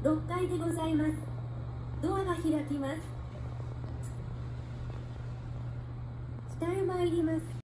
6階でございます。ドアが開きます。北へ参ります。